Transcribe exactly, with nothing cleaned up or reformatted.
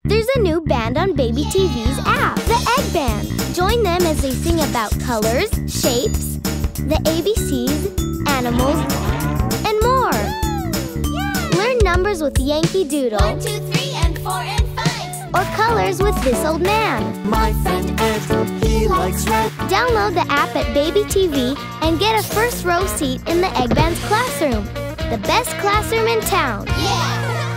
There's a new band on Baby T V's app, the Egg Band. Join them as they sing about colors, shapes, the A B Cs, animals, and more. Learn numbers with Yankee Doodle. One, two, three, and four, and five. Or colors with This Old Man. My friend Ed, he likes red. Download the app at Baby T V and get a first row seat in the Egg Band's classroom. The best classroom in town. Yeah!